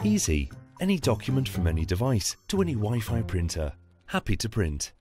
Easy. Any document from any device to any Wi-Fi printer. Happy to print.